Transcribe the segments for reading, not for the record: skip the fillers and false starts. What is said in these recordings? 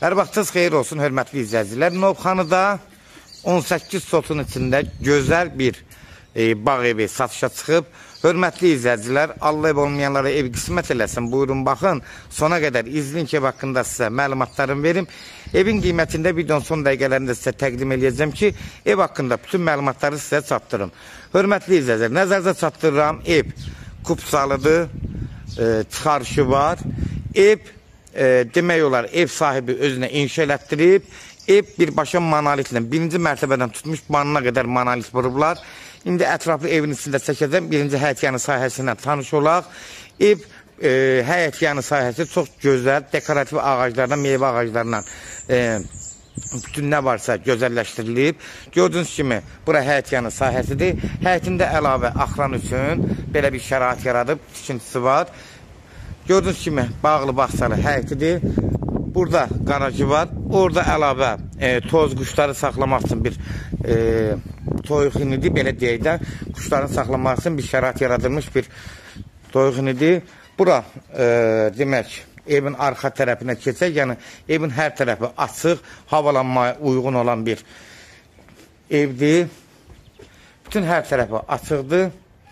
Hər vaxtınız xeyir olsun, hörmətli izləyicilər. Novxanıda 18 sotun içində gözəl bir bağ evi satışa çıxıb. Hörmətli izləyicilər, Allah ev olmayanlara ev qismət eləsin. Buyurun, baxın. Sona qədər izləyin ki, ev haqqında sizə məlumatlarımı verim. Evin qiymətində videonun son dəqiqələrində sizə təqdim edəcəm ki, ev haqqında bütün məlumatları sizə çatdırım. Hörmətli izləyicilər, nəzərdə çatdırıram. Ev kupsalıdır, çıxarışı var. Ev demək olar, ev sahibi özünə inşa elətdirib. Ev birbaşa monolitlə, birinci mərtəbədən tutmuş banına qədər monolit vurublar. İndi ətraflı evin içində çəkəcəm. Birinci həyətyanı sahəsindən tanış olaq. Ev həyətyanı sahəsi çox gözəl, dekorativ ağaclardan, meyvə ağaclarından bütün nə varsa gözəlləşdirilib. Gördüyünüz kimi, bura həyətyanı sahəsidir. Həyətində əlavə axran üçün belə bir şərait yaradıb, tikintisi var. Gördüyünüz kimi, bağlı bağçalı həyətidir. Burada qarajı var. Orada əlavə toz quşları saxlamaq üçün bir toyuq inidir, belə deyək də, quşların saxlamaq üçün bir şərait yaradılmış bir toyuq inidir. Bura, demək, evin arxa tərəfinə keçək, yəni evin hər tərəfi açıq, havalanmaya uyğun olan bir evdir. Bütün hər tərəfi açıqdır.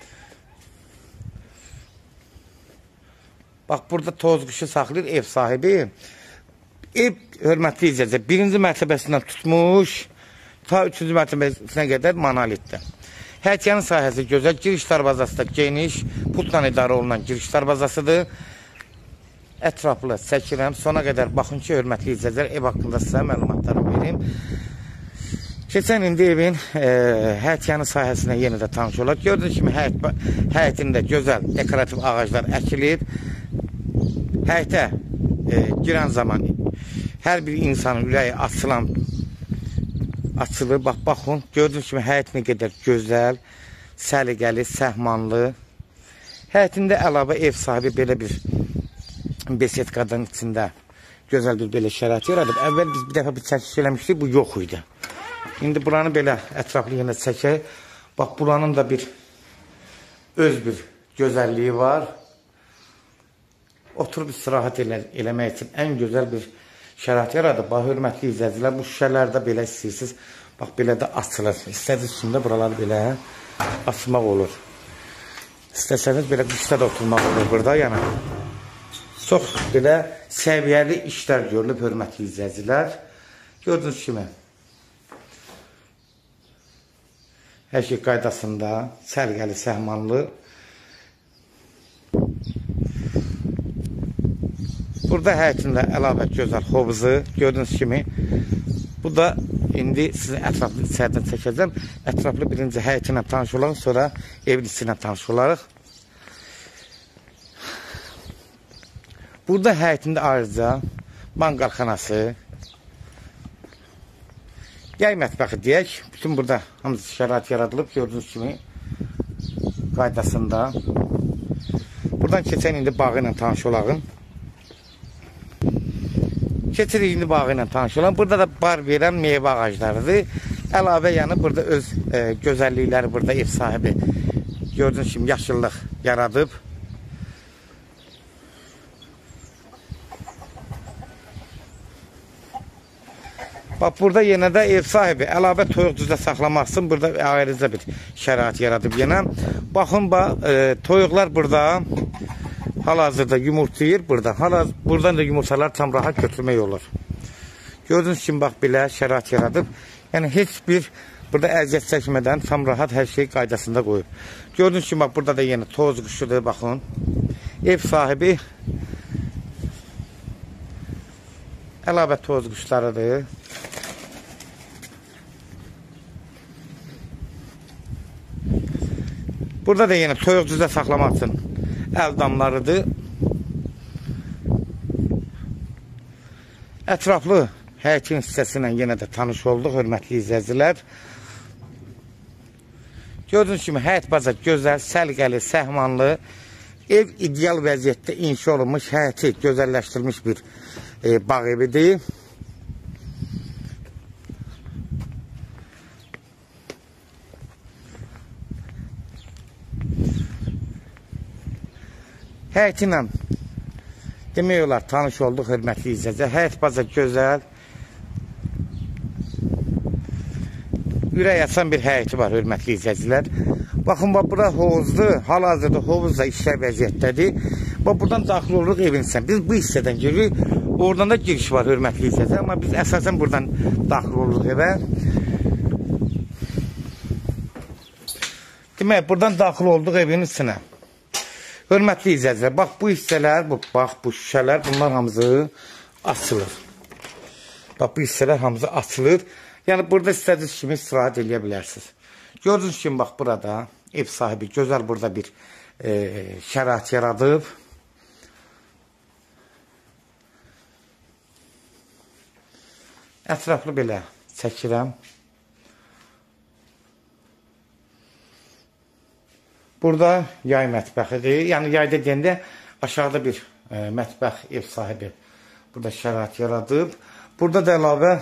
Bax, burada toz quşu saxlayır ev sahibi. Ev, hörmətli izləyicilər, birinci mərtəbəsindən tutmuş, ta üçüncü mərtəbəsinə qədər monolitdir. Həyətyanın sahəsi gözəl, giriş darvazası da geniş, pultla idarə olunan giriş darvazasıdır. Ətraflı çəkirəm, sona qədər baxın ki, hörmətli izləyicilər, ev haqqında sizə məlumatlarımı verim. Keçən indi evin həyətyanı sahəsinə yenə də tanış olar. Gördüyünüz kimi, həyətində gözəl dekorativ ağaclar əkilib. Həyətə girən zaman hər bir insanın ürəyi açılır. Baxın, gördüyünüz kimi həyət nə qədər gözəl, səliqəli, səhmanlı. Həyətində əlavə ev sahibi belə bir besetkadan içində gözəl bir belə şərait yaradıb. Əvvəl biz bir dəfə bir çəkiş eləmişdik, bu yox idi. İndi buranı belə ətraflı yenə çəkək. Bax, buranın da öz bir gözəlliyi var. Oturub istirahət eləmək üçün ən gözəl bir şərait yaradıb. Bax, hörmətli izləyicilər, bu şüşələrdə belə istəyirsiniz. Bax, belə də açılır. İstədiniz üstündə buraları belə açmaq olur. İstəsəniz belə qışda da oturmaq olur burada. Yəni, çox belə səviyyəli işlər görülüb, hörmətli izləyicilər. Gördüyünüz kimi, hər şey qaydasında, sərgəli, səhmanlı. Burada həyətində əlavə gözəl hovuzu, gördüyünüz kimi. Bu da indi sizin ətraflı içərdən çəkəcəm. Ətraflı birinci həyəti ilə tanış olaraq, sonra evin içi ilə tanış olaraq. Burada həyətində ayrıca manqalxanası, yay mətbəxi deyək. Bütün burada hamısı şərait yaradılıb, gördüyünüz kimi qaydasında. Buradan keçən indi bağı ilə tanış olağım. Keçirik indi bağı ilə tanış olan. Burada da bar verən meyvə ağaclarıdır. Əlavə yəni burada öz gözəllikləri burada ev sahibi gördüyünüz kimi yaşıllıq yaradıb. Bax, burada yenə də ev sahibi əlavə toyuq düzdə saxlamaq üçün burada ayrıca bir şərait yaradıb yenə. Baxın, toyuqlar burada hal-hazırda yumurtlayır burada. Buradan da yumurtalar tam rahat götürmək olur. Gördüyünüz kimi, bax, belə şərait yaradıb. Yəni, heç bir burada əziyyət çəkmədən tam rahat hər şey qaydasında qoyub. Gördüyünüz kimi, bax, burada da yenə toz quşudur, baxın. Ev sahibi əlavə toz quşlarıdır. Burada da yenə toyuq düzdə saxlamaq üçün əldamlarıdır. Ətraflı həyətin hissəsi ilə yenə də tanış olduq, hörmətli izləyicilər. Gördüyünüz kimi, həyət baca gözəl, səliqəli, səhmanlı, ev ideal vəziyyətdə inşa olunmuş, həyəti gözəlləşdirilmiş bir bağ evidir. Həyəti ilə Demək olar, tanış olduq, hörmətli izləyicilər. Həyət baza gözəl. Ürək açan bir həyəti var, hörmətli izləyicilər. Baxın, bura hovuzdur. Hal-hazırda hovuz da işlər vəziyyətdədir. Buradan daxil oluruq evin içinə. Biz bu hissədən giririk. Oradan da giriş var, hörmətli izləyicilər. Amma biz əsasən buradan daxil oluruq evə. Demək, buradan daxil olduq evin içinə. Hörmətli izləyicilər, bax bu hissələr, bax bu şüşələr, bunlar hamısı açılır. Bax bu hissələr hamısı açılır. Yəni, burada istədiyiniz kimi istirahət edə bilərsiniz. Gördüyünüz kimi, bax burada ev sahibi gözəl burada bir şərait yaradıb. Ətraflı belə çəkirəm. Burada yay mətbəxidir. Yəni, yayda deyəndə aşağıda bir mətbəx ev sahibi burada şərait yaradıb. Burada da əlavə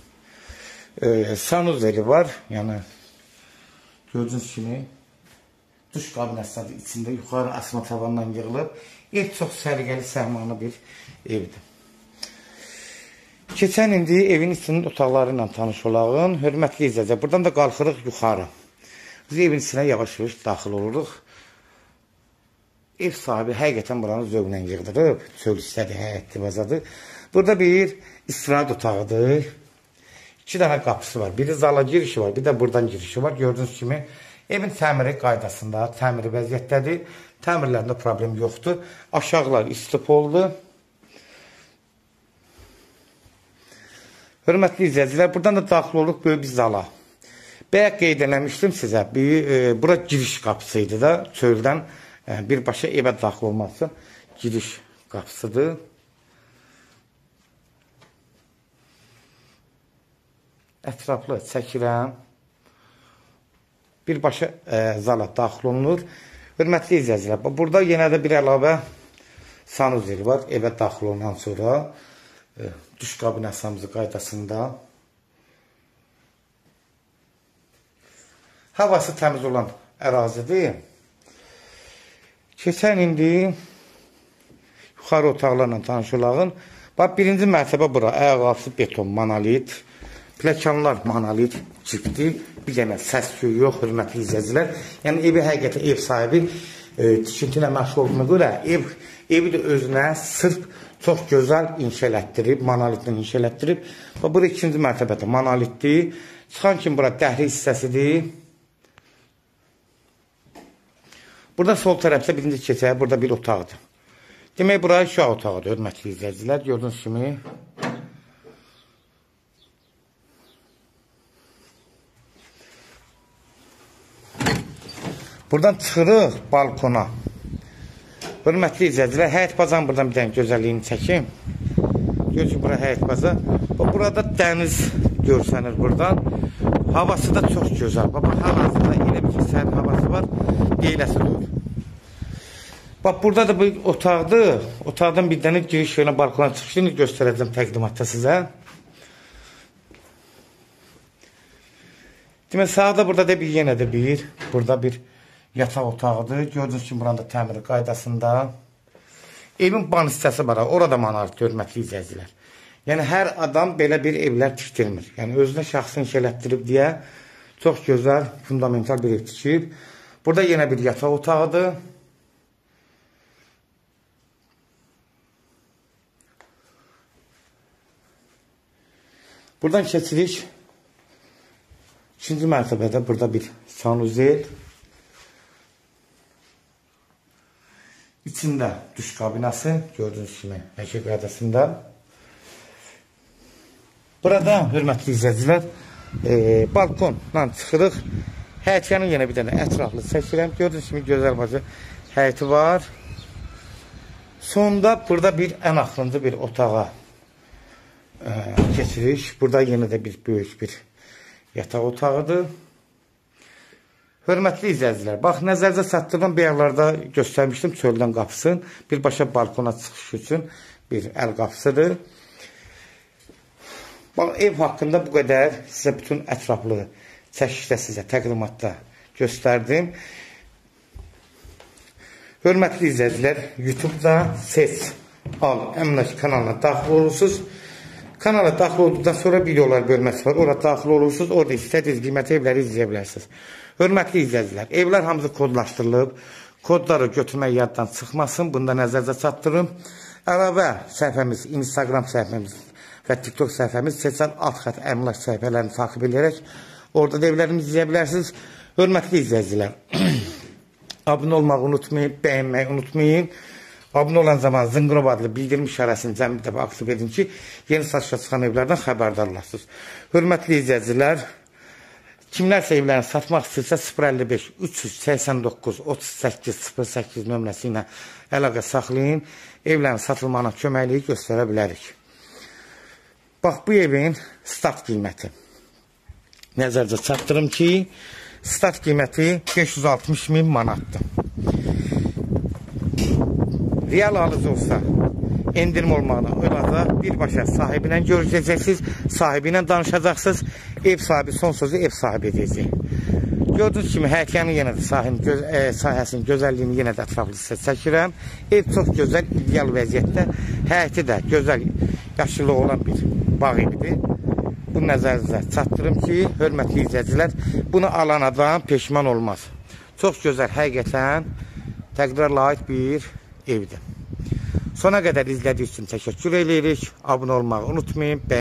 sanuzeli var. Yəni, gördüyünüz kimi duş kabinəsidir içində, yuxarı asma tavandan yığılıb. Ev çox səliqəli, səhmanlı bir evdir. Keçən indi evin içinin otaqları ilə tanış olağın. Hörmətli izləyicilər, buradan da qalxırıq yuxarı. Biz evin içinə yavaş-yavaş daxil oluruq. Ev sahibi həqiqətən buranı zövqlə yığdırıb. Çöl istədi, həyətli bazadır. Burada bir istirahət otağıdır. 2 dənə qapısı var. Biri zala girişi var, bir də buradan girişi var. Gördüyünüz kimi evin təmiri qaydasında, təmiri vəziyyətdədir. Təmirlərində problem yoxdur. Aşağılar istipoldur. Hörmətli izləyicilər, buradan da daxil oluq böyük bir zala. Bəyək qeyd eləmişdim sizə, bura giriş qapısı idi da, çöldən birbaşa evə daxil olmaq üçün giriş qapısıdır. Ətraflı çəkirəm. Birbaşa zala daxil olunur. Hörmətli izləyicilər, burada yenə də bir əlavə sanuzeli var. Evə daxil olunan sonra duş kabinəsamızı qaydasında. Havası təmiz olan ərazidir. Keçən indi yuxarı otaqlarla tanış olağın. Bax, birinci mərtəbə bura. Ayaqaltı beton, monolit. Pləkanlar monolit çipdir. Bir dənə səs-küy yox, hörmətli izləyicilər. Yəni, evi həqiqətən ev sahibi tikinti ilə məşğul olduğuna görə evi də özünə sırf çox gözəl inşa elətdirib, monolitlə inşa elətdirib. Bura ikinci mərtəbədə monolitdir. Çıxan kimi bura dəhri hissəsidir. Burada sol tərəfdə birinci keçək, burada bir otaqdır. Demək, bura uşaq otağıdır, hörmətli izləyicilər. Gördüyünüz kimi. Buradan çıxırıq balkona. Hörmətli izləyicilər, həyət bazanın buradan bir dənə gözəlliyini çəkim. Görün ki, bura həyət baza. Burada dəniz görsənir buradan. Havası da çox gözəl. Bax, hal-hazırda elə bir sərin havası var. Deyiləsi olur. Bax, burada da bir otaqdır. Otaqdan bir dənə giriş yönə balkona çıxışını göstərəcəm təqdimatda sizə. Demək, sağda burada da yenə də burada bir yataq otağıdır. Gördüyünüz kimi buranın da təmiri qaydasında. Evin ban hissəsi var. Orada monolit, hörmətli izləyicilər. Yəni, hər adam belə bir evlər tikdirmir. Yəni, özünə şəxsin inşa elətdirib deyə çox gözəl, fundamental bir ev tikib. Burada yenə bir yataq otağıdır. Buradan keçirik. İkinci mərtəbədə burada bir sanuzel. İçində duş kabinası, gördüyünüz kimi həkə qaydasında. Burada, hörmətli izləyicilər, balkondan çıxırıq. Həyətyanın yenə bir dənə ətraflı çəkirəm. Gördüyünüz kimi gözəl bacı həyəti var. Sonda burada bir ən axırıncı bir otağa keçirik. Burada yenə də bir böyük bir yataq otağıdır. Hörmətli izləyicilər, bax, nəzərizə çatdırılan bəyərlərdə göstərmişdim çöldən qapısın. Birbaşa balkona çıxış üçün bir əl qapısıdır. Bax, ev haqqında bu qədər sizə bütün ətraflı çəkişdə sizə təqdimatda göstərdim. Hörmətli izləyicilər, YouTube-da seç al, əmlak kanalına daxil olursunuz. Kanala daxil olduqdan sonra videolar bölməsi var. Orada daxil olursunuz. Orada istədiyiniz qiymətə evləri izləyə bilərsiniz. Hörmətli izləyicilər, evlər hamısı kodlaşdırılıb. Kodları götürmək yaddan çıxmasın. Bunda nəzərdə çatdırın. Əlavə səhifəmiz, Instagram səhifəmiz və TikTok səhifəmiz seçən alt xət əmlak səhifələrini takip edərək orada da evlərimizi izləyə bilərsiniz. Hörmətli izləyicilər, abunə olmağı unutmayın, bəyənməyi unutmayın. Abunə olan zaman zınqrov adlı bildirim işarəsini cəmi bir dəfə aktiv edin ki, yeni satışa çıxan evlərdən xəbərdar olasınız. Hörmətli izləyicilər, kimlərsə evlərini satmaq istəyirsə 055 389 38 08 nömrəsi ilə əlaqə saxlayın. Evlərin satılmağına köməkliyi göstərə bilərik. Bax, bu evin start qiyməti. Nəzərdə çatdırım ki, start qiyməti 560.000 manatdır. Real alıcı olsa, endirim olmağına olacaq, birbaşa sahibi ilə görüşəcəksiniz, sahibi ilə danışacaqsınız, ev sahibi son sözü ev sahibi edəcək. Gördüyünüz kimi, həyətyanın yenə də sahəsinin gözəlliyini yenə də ətraflı sizə çəkirəm. Ev çox gözəl, ideal vəziyyətdə, həyəti də gözəl, yaşıllığı olan bir bağ evidir. Bu nəzərinizə çatdırım ki, hörmətli izləyicilər, bunu alan adam peşman olmaz. Çox gözəl, həqiqətən təqdirə layiq bir evdir. Sona qədər izlədiyiniz üçün təşəkkür edirik. Abunə olmağı unutmayın.